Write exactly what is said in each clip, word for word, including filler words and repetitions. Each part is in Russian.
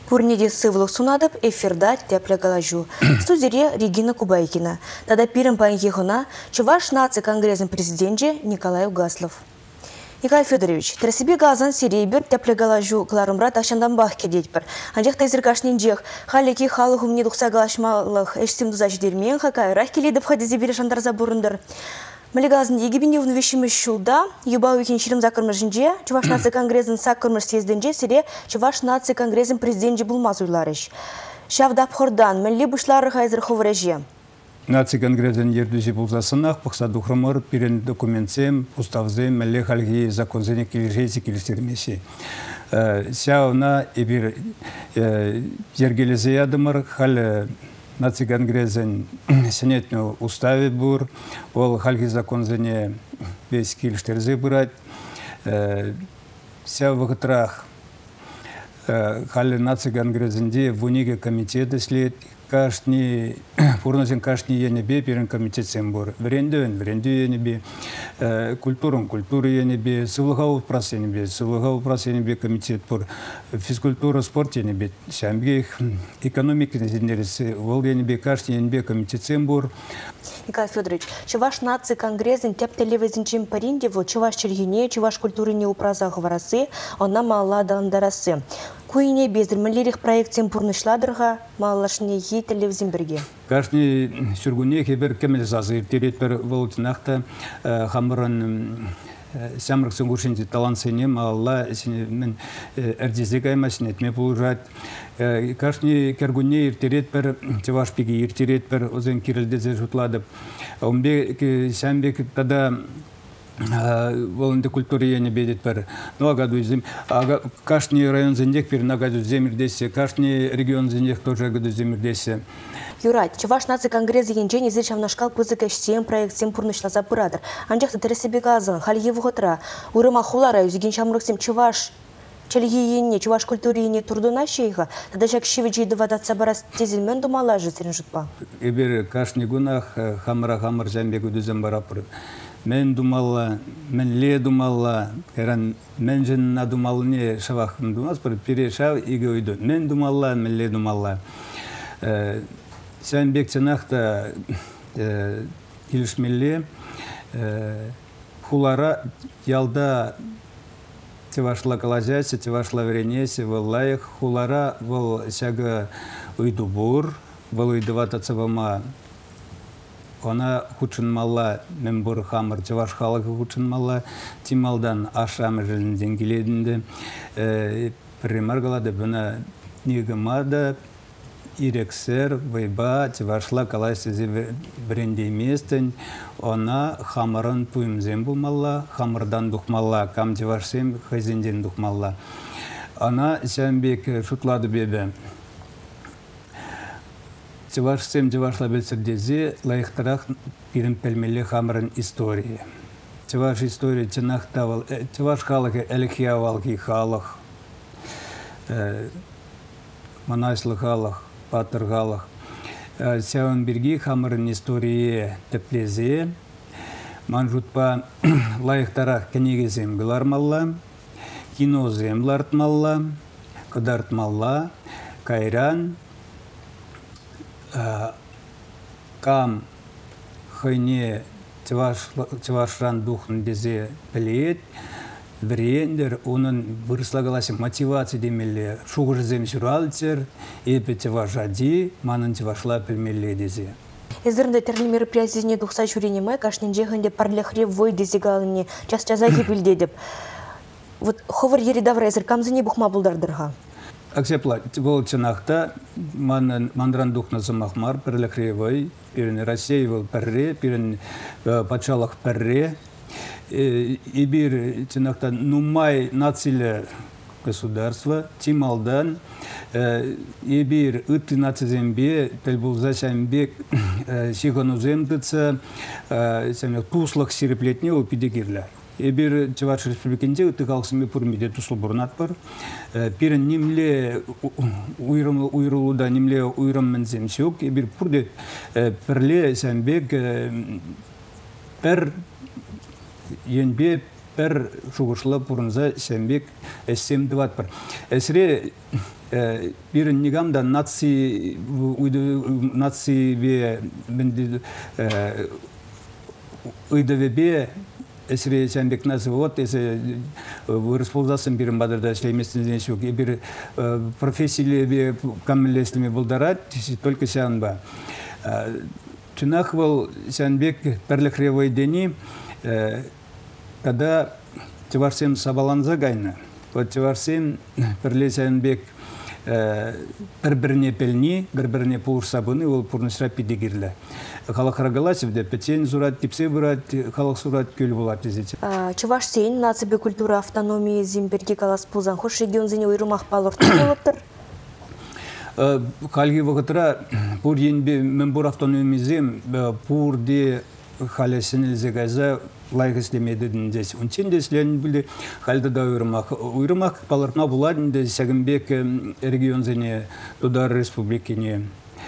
Пурниде сывлық сунадып, эфирда тепле галажу. Студире Регина Кубайкина. Тада пирым паенхихуна Чуваш наци конгрессен президенте Николай Угаслов. Николай Федорович, трасибе газан серебер тепле галажу кларумрат ашандан бах кедетпір. Анжақ тайзыркашнен жех, халеки халық умне дұқса галашмалық эшсім дұзач дермен, хакай рах келеді бхадизе бере шандар забурындар. Малигазын егибінде внувешіміз шулда, юбау екен шерім закырмышынже, Чуваш наци конгрессен сакырмыш съезденже, сере Чуваш наци конгрессен президенте булмаз уйларыш. Шавдап хордан, мәлі бұшлары хайзыр ховыреже. Наци конгрессен ердузи булзасынақ, бұқса дұқырмыр, перен документсем, уставзем, мәлі халги законзене кележейсі келестермесі. Сяуна ебір ергелезе ядымыр, халі Наци конгрессен сенетну уставе бур, ол халги законзене весь келештерзе бұрат. Ся вғытрах халі наци конгрессенде вуниге комитеты след, кашни, пурнозен кашни енебе перен комитетсен бур. Вренден, вренду енебе, культурун, культуру енебе, сывлыға ұпрас енебе, сывлыға ұпрас енебе комитет бур. Физкультура, спорт енебе, сәмге экономика незендересі, ол енебе кашни енебе комитетсен бур. Николай Федорович, Чуваш наци конгрессен тептелевезінчен париндеву, Чуваш чергене, Чуваш культурине упраза ғыварасы, она мала дандарасы. Куине бездірмелерих проектен пурнышладырға, малашыне ей телевизин бірге. Кашни сүргуне хебер кемел зазыр терет бір волтинақта хамырын сәмірік сөңгіршінде талансенем, алла мен әрдезек аймасын етме бұлжат. Кашни кергуне ертерет бір, Чуваш пеге ертерет бір, өзен кирілдезе жұтладып. Омбе сәмбек тада волонте культуры я не бедет пер. Ну агаду зем. Ага кашни район зендек пер нагаду земирдесе. Кашни регион зендек тоже агаду земирдесе. Юрай, Чуваш наци конгресс егенчен изречам нашкал пызык эшсем проект сем пурнышла запырадыр. Анжақта тересебе газын, халье вғытра. Урыма хулара юзеген шамрықсем Чуваш Чельгиене, Чуваш культурине турдуна шейха. Тада жак шевичи довадатса барас тезилмен думала же сирен жұтпа. Эбер кашни гунах хамра хамр зәмбегі дүзен барапыр. Мен думалла, мен ле думалла, керан мен женна думалыне шавахым думаз, бір пере шав иге ойду. Мен думалла, мен ле думалла. Сән бекценақта келішмелле хулара ялда Чувашла калазясе, Чувашла веренесе, валлайх хулара вал сяга ойду бур, вал ойдывата цавама. Она хучын мала, мен бұр хамыр, Чуваш халығы хучын мала, тималдан ашамы жылінден келедінді. Примар қалады, бұна негімада, ирексер, вайба, Чувашла калайсызе бренде местен, она хамырын туымзен бұлмалла, хамырдан дұқмалла, кам Чувашсем хазенден дұқмалла. Она сәмбек шутлады бебе. Чувашсем Чувашла белсердезе лайықтарақ пирім пәлмелі хамырын истории. Чуваш история тенақтавал, Чуваш халығы әліхиявалғы халық, манайслы халық, патыр халық. Сәуін бірге хамырын истории тәплезе, манжутпа лайықтарақ кәнегезем білармалла, кинозем лартмалла, қыдартмалла, кайран, кам хайне Чувашран духын дезе білет, бірендер, оның бұрыслагаласы мотивация демелі шуғыр зем сүралтер, епі Чувашади, манын Чувашла пілмелі дезе. Эзірінде тәрлі мероприятизіне дұқса жүренеме, кашнен жеғінде парлехре вой дезегалыне час-чаза кепілде деп. Вот ховыр еридавра әзір камзыне бұқма бұлдардырға. Аксепла, волчанахта, мандран духна замахмар, перлехревой, перен рассеивал перре, перен пачалах перре, и бир чанахта нумай нациле государства, тималдан, и бир ытты нацизембе, тельбулзасямбек, сигануземдыца, туслах сиреплетне упидегирля. Ебір Чуваш республикінде ұтықалқсыме пұрмеде тұсыл бұрнат бар. Перін немле ұйрылуда, немле ұйрым мінзем сөк. Ебір пұрде пірле сәмбек пір енбе пір шуғышылы пұрынза сәмбек әсем дұват бар. Әсіре бирин нигамда наци наци бе уйдаве бе эсре сәнбек назы вот эсе республикасын бирин бадырда эшлеместен шук бир профессияле камиллеслеме булдарат только сянба тунах был сәнбек перлехревой дени когда теварсем сабаланза гайна вот теварсем перле сәнбек бір-біріне пелни, бір-біріне пулуш сабыны, ол пурнышра пидегирлі. Халық рагаласив, де петен зурат, типсе бурат, халық сурат көл булат дезете. Чуваш сейн, нацибе культура автономии зимберге калас пулзан, хош регион зене ойрумах палырты болыптыр? Халги вағытыра, пур енбе, мен бур автономии зем, пур де халесін ілзегайза, лайық істемеді дес. Унчен деслен білді халда да уйрымақ. Уйрымақ палыртма буладын де сәгімбек регион зене Тудар республикіне.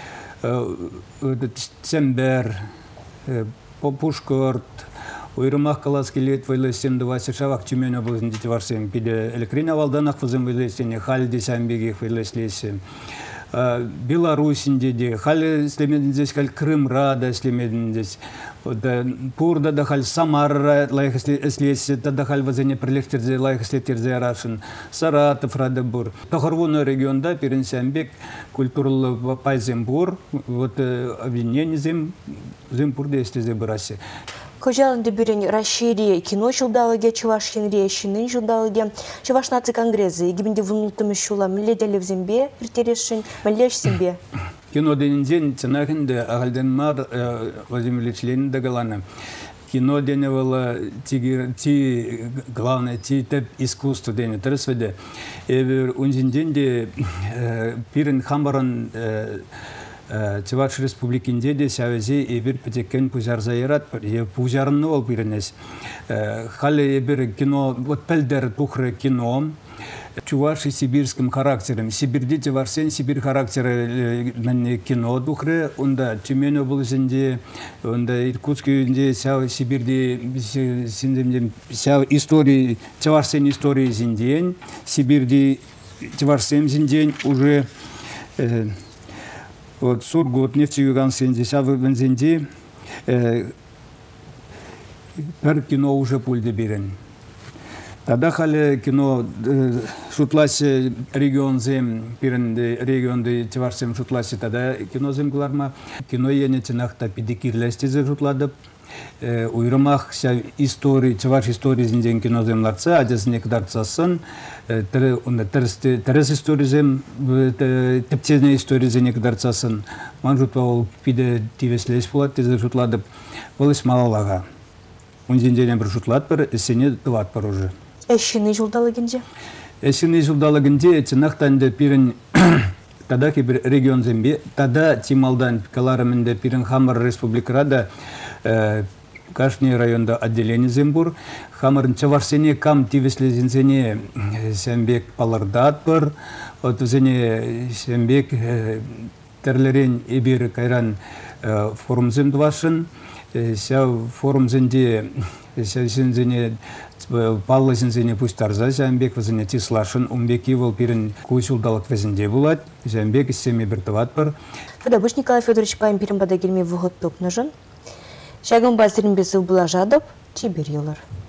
Сембер, Пушкорт, уйрымақ қалас келет вайлесен двадцать шавақ тюмені болсын деті варсен. Пиде электрина валданақ вызым вайлесен, халде сәмбеге вайлеслесен. Беларусінде де, халі істемедін здесь, халі Крым рада істемедін здесь. Пурда да халі Самара лайық істелесі, да халі вазене прилехтерзе лайық істетерзе арашын. Саратов рада бұр. Тахарвуна регионда перін сәмбек культуралы пайзем бұр, вот обвинение зем, зем пурда істезе бұрасе. Кожалынды бірін расширие кино жылдалыге, Чуваш хенрие шынын жылдалыге, Чуваш наци конгрезы, егібінде вұнылтымы шула, мүлі дәлі взембе, біртерешін, мүлі әшсімбе. Кино денінден цінахынды ағалден мар Владимир Ильич Ленин дағаланы. Кино дене вала ти главное, ти теп искусство дене тұрысведе. Эбір үнзінден де пирін хамбаран Чуваш республикінде де сәвезе ебір пәтеккен пұжарза ерат, пұжарыны ол бірінес. Халі ебір кино, вот пәлдер тухры кино, Чуваш и сибирским характером. Сибирде Чувашсен, Сибирь характері кино тухры, онда Тюмень облысында, онда Иркутскүйінде, сәу Сибирде, сәу истории, Чувашсен истории зінден, Сибирде Чувашсен зінден уже вот Сургут, Нефтеюган сенде, сәу бензинде, пәр кино уже пульды берін. Тогда хали кино шутласи регион зем, пиренде регионды Чувашсем шутласи, тогда кино зем гларма. Кино енетинахта пидикирлестизе шутладып. Уйрымах ся истории, Чуваш истории зинден кино зем ларца, адесіне кдарцасын. Терес истории зем, тептезне истории зене кдарцасын. Манжут павол пиде тивеслес пулат, тезе шутладып. Волыс малалага. Унзинденен бір шутлат бір, эсене тылат бір уже. Эшіні жылдалығынде? Эшіні жылдалығынде, цінақтанды пирін, тада кебір регион зембе, тада Тималдан каларымында пирін Хамар республикарада, Кашни районда отделение зембур, Хамарын Чавашсене кам тивеслезінсене сәмбек палардат бір, от зене сәмбек тәрлерен ебір кайран форум земдвашын, сәу форум зенде сәсензене паллы зензене пусть тарза сәмбек вазене тислашын умбеки вол пирен куйсулдалық вазенде булат сәмбек иссеме бертават бар. Федабыш Николай Федорович пайым пирен бада келме вғыт топ нажын. Шагын басырын бесіл бұла жадып, чебер елар.